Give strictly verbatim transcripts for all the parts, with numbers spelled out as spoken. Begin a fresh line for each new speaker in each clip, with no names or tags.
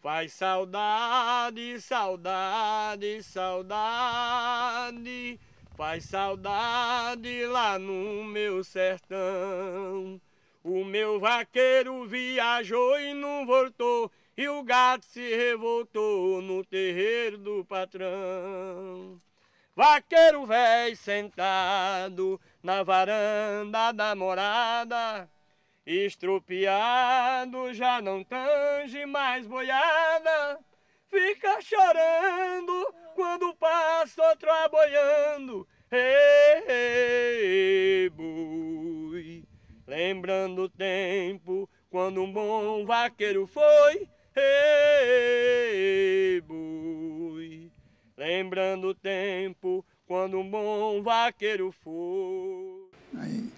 Faz saudade, saudade, saudade, faz saudade lá no meu sertão. O meu vaqueiro viajou e não voltou, e o gato se revoltou no terreiro do patrão. Vaqueiro velho sentado na varanda da morada, estropiado, já não tange mais boiada, fica chorando quando passa outro aboiando. Ei, ei, boi, lembrando o tempo quando um bom vaqueiro foi. Ei, boi, lembrando o tempo quando um bom vaqueiro foi.
Aí,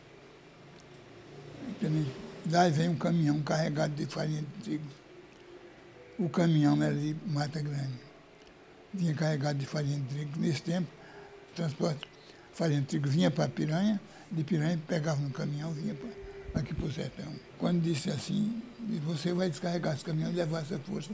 daí vem um caminhão carregado de farinha de trigo. O caminhão era de Mata Grande. Vinha carregado de farinha de trigo. Nesse tempo, o transporte de farinha de trigo vinha para Piranha, de Piranha pegava no caminhão, vinha para aqui para o sertão. Quando disse assim, você vai descarregar esse caminhão e levar essa força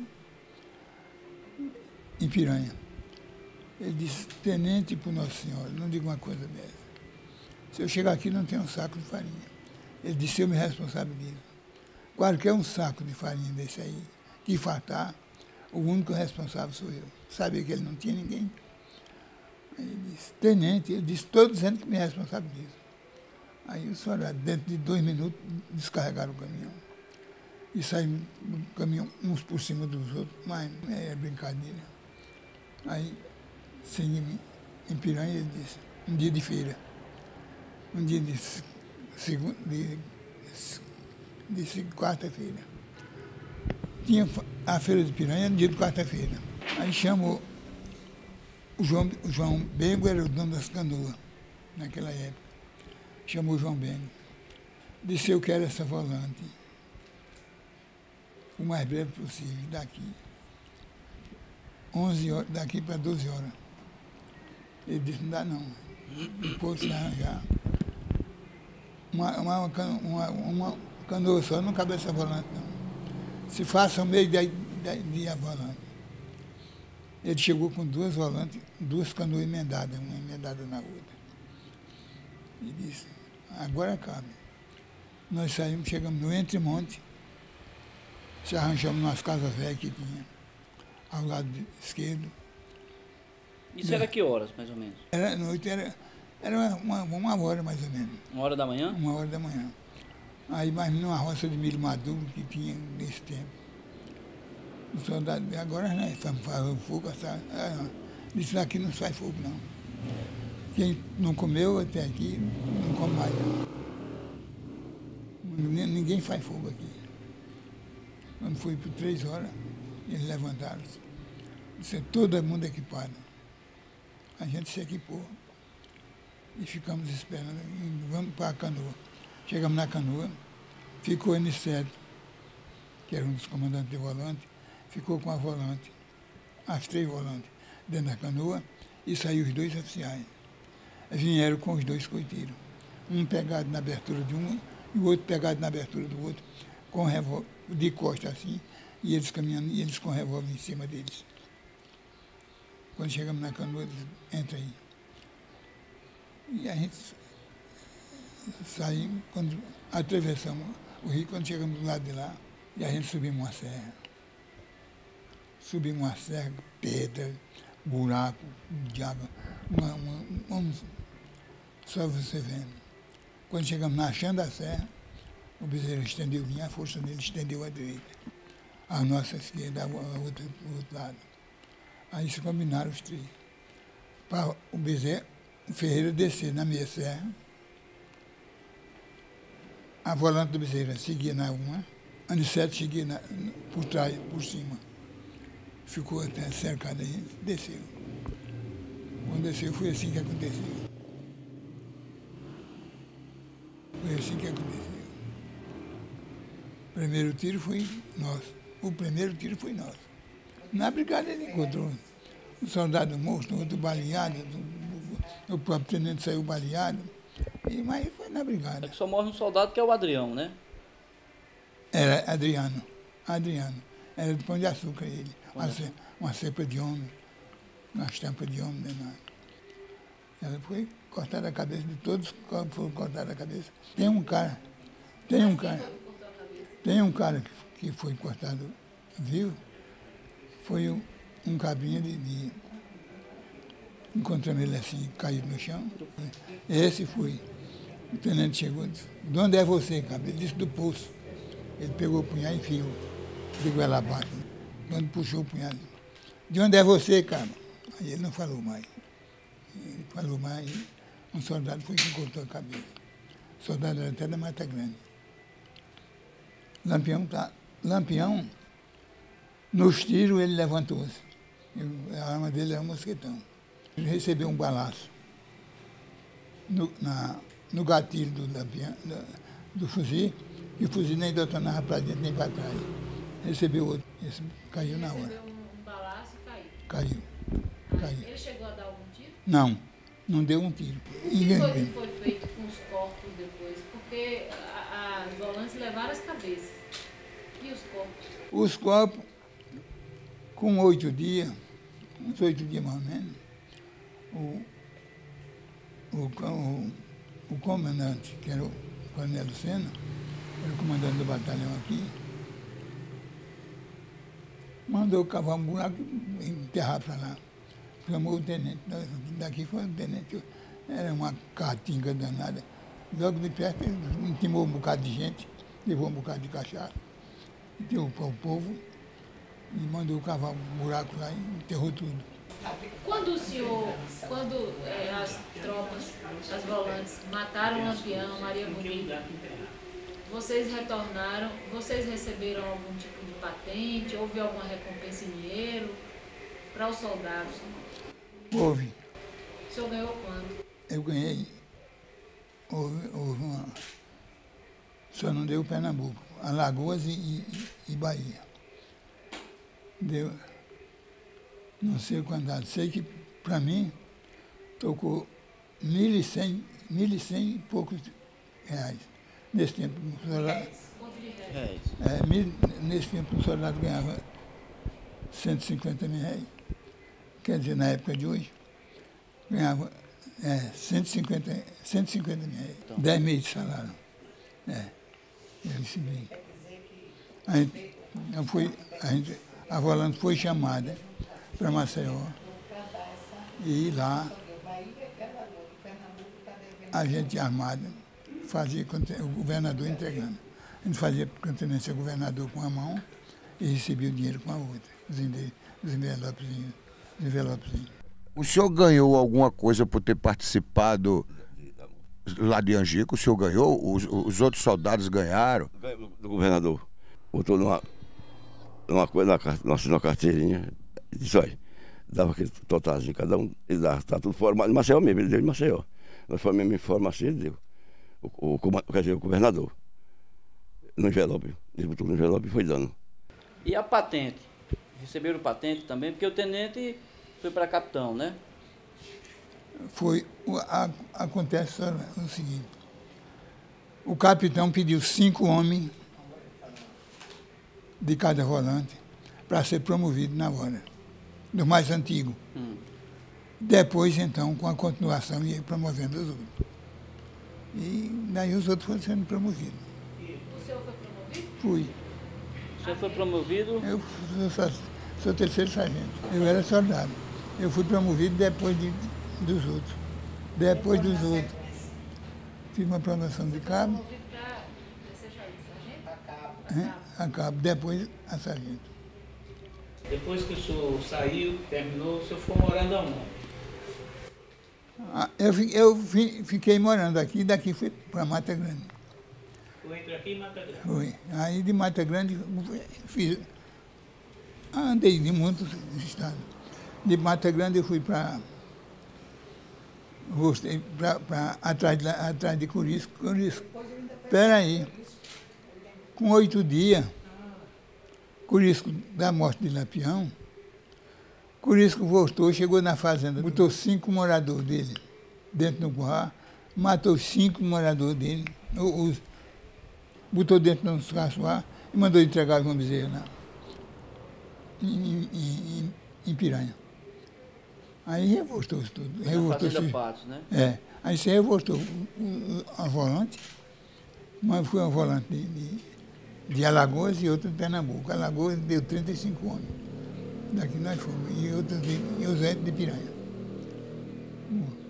em Piranha. Ele disse, tenente por Nossa Senhora, não diga uma coisa dessa. Se eu chegar aqui não tem um saco de farinha. Ele disse, eu me responsabilizo. Qualquer um saco de farinha desse aí, que faltar, o único responsável sou eu. Sabia que ele não tinha ninguém. Aí ele disse, tenente, ele disse, estou dizendo que me responsabilizo. Aí os soldados, dentro de dois minutos, descarregaram o caminhão. E saíram do caminhão, uns por cima dos outros, mas é brincadeira. Aí, seguimos em Piranha, ele disse, um dia de feira, um dia de segunda, de, de quarta-feira. Tinha a feira de Piranha no dia de quarta-feira. Aí chamou o João, o João Bengo, era o dono das canoas, naquela época. Chamou o João Bengo. Disse, eu quero essa volante o mais breve possível, daqui. onze horas, daqui para doze horas. Ele disse, não dá não. Depois se arranjar. Uma, uma, uma, uma canoa só não cabe essa volante, não. Se faça o meio de, de, de a volante. Ele chegou com duas volantes, duas canoas emendadas, uma emendada na outra. E disse, agora cabe. Nós saímos, chegamos no Entremonte, se arranjamos nas casas velhas que tinha, ao lado esquerdo.
Isso e era que horas, mais ou menos?
Era noite, era, era uma, uma hora mais ou menos.
Uma hora da manhã?
Uma hora da manhã. Aí, mais numa roça de milho maduro que tinha nesse tempo. O soldado, agora nós estamos fazendo fogo, sabe? Ah, disse, aqui não sai fogo, não. Quem não comeu até aqui, não come mais. Não. Ninguém faz fogo aqui. Quando foi por três horas, eles levantaram-se. Disse, todo mundo equipado. A gente se equipou e ficamos esperando. E vamos para a canoa. Chegamos na canoa, ficou Aniceto, que era um dos comandantes de volante, ficou com a volante, as três volantes, dentro da canoa, e saiu os dois oficiais. Vieram com os dois coiteiros, um pegado na abertura de um e o outro pegado na abertura do outro, com revólver, de costa assim, e eles caminhando, e eles com o revólver em cima deles. Quando chegamos na canoa, eles entra aí. E a gente saímos, quando atravessamos o rio, quando chegamos do lado de lá, e a gente subimos uma serra. Subimos uma serra, pedra, buraco, de água, uma, uma, uma, só você vendo. Quando chegamos na chã da serra, o bezerro estendeu vinha, a força dele estendeu à direita, a nossa esquerda, a outra do outro lado. Aí se combinaram os três. Para o bezerro, o Ferreira descer na meia serra, a volante do bezerro seguia na uma, Aniceto seguia na, por trás, por cima. Ficou até cercado aí, desceu. Quando desceu, foi assim que aconteceu. Foi assim que aconteceu. O primeiro tiro foi nosso. O primeiro tiro foi nosso. Na brigada ele encontrou um soldado morto, outro baleado, o próprio tenente saiu baleado, e, mas foi na brigada.
É que só morre um soldado que é o Adrião, né?
Era Adriano. Adriano. Era de Pão de Açúcar ele. Uma, ce- uma cepa de homem, uma estampa de homem danada. Ela foi cortada a cabeça de todos, foram cortadas a cabeça. Tem um cara, tem um cara, tem um cara que, que foi cortado vivo, foi um, um cabinha de, de. Encontramos ele assim, caído no chão. Esse foi. O tenente chegou e disse, de onde é você, cabra? Ele disse, do poço. Ele pegou o punhal e enfiou. Pegou ela abaixo. Quando puxou o punhal, disse, de onde é você, cabra? Aí ele não falou mais. Ele falou mais, e um soldado foi que cortou a cabeça. O soldado era até da Mata Grande. Lampião, tá, Lampião, nos tiros ele levantou-se. A arma dele era um mosquetão. Ele recebeu um balaço no, na, no gatilho do, lampião, do, do fuzil, e o fuzil nem detonava para dentro nem para trás. Recebeu outro, esse caiu na hora.
Recebeu um, um balaço e caiu.
Caiu. Caiu.
Ele chegou a dar algum tiro?
Não, não deu um tiro.
O que foi que foi feito com os corpos depois? Porque a- as volantes levaram as cabeças. E os corpos?
Os corpos, com oito dias, uns oito dias mais ou menos, o, o, o, o comandante, que era o Coronel Lucena, era o comandante do batalhão aqui, mandou cavar um buraco e enterrar para lá. Chamou o tenente, daqui foi o tenente, era uma caatinga danada. Logo de perto, ele intimou um bocado de gente, levou um bocado de cachaça, deu para o povo e mandou cavar um buraco lá e enterrou tudo.
Quando o senhor, quando eh, as tropas, as volantes, mataram o Lampião, Maria Bonita, vocês retornaram, vocês receberam algum tipo de patente, houve alguma recompensa em dinheiro para os soldados?
Houve,
O senhor ganhou quanto?
eu ganhei, houve, houve uma, só não deu Pernambuco, Alagoas e, e, e Bahia. Deu, não sei quanto dá, sei que para mim tocou mil e cem, mil e cem e poucos reais. Nesse tempo, um soldado,
Quanto de reais?
É isso.
é, mil, nesse tempo um soldado ganhava cento e cinquenta mil reais. Quer dizer, na época de hoje, ganhava é, cento e cinquenta, cento e cinquenta mil reais.
Então.
dez meses de salário. É, eu recebi. A gente, eu fui, a, gente, a volante foi chamada para Maceió. E lá, a gente armada fazia conte- o governador entregando. A gente fazia continência ao governador com a mão e recebia o dinheiro com a outra, os ende- os envelopezinhos. Os envelopezinhos.
O senhor ganhou alguma coisa por ter participado lá de Angico? O senhor ganhou? Os, os outros soldados ganharam?
Do governador. Botou numa, numa coisa, na, car- numa, numa carteirinha, e disse, olha, dava aquele totalzinho, cada um, ele dava, tá tudo formado em Maceió mesmo, ele deu em Maceió. Nós formamos em farmácia, ele deu. O, o, comand- quer dizer, o governador. No envelope, ele botou no envelope e foi dando.
E a patente? Receberam patente também? Porque o tenente foi para capitão, né?
Foi, o- a- acontece só o seguinte, o capitão pediu cinco homens de cada volante para ser promovido na hora, do mais antigo.
Hum.
Depois, então, com a continuação, ia promovendo os outros. E daí os outros foram sendo promovidos.
O senhor foi promovido?
Fui.
O senhor foi promovido?
Eu sou, só- sou terceiro sargento. Eu era soldado. Eu fui promovido depois de, dos outros. Depois dos outros. Fiz uma promoção de cabo,
Promovido para ser sargento?
né, a cabo, depois a sargento.
Depois que o senhor saiu, terminou, o senhor foi morando aonde?
Ah, Eu, fi- eu fi- fiquei morando aqui, daqui fui para Mata Grande.
Foi entre aqui e Mata Grande.
Fui. Aí de Mata Grande fiz, andei de muitos estados. De Mata Grande eu fui para voltei para atrás, de lá- atrás de Curisco. Curisco. Espera aí. Com oito dias, Curisco da morte de Lampião, Curisco voltou, chegou na fazenda, botou cinco moradores dele dentro do curral, matou cinco moradores dele, o- os, botou dentro dos caçoar e mandou entregar os bezerros lá. em, em, em, em Piranha. Aí revoltou isso tudo. Revoltou
Fazenda
isso.
Patos, né?
É. Aí você revoltou o- o- a volante, mas foi uma volante de, de, de Alagoas e outra de Pernambuco. Alagoas deu trinta e cinco homens. Daqui nós fomos. E outra de, e os outros de Piranha. Bom,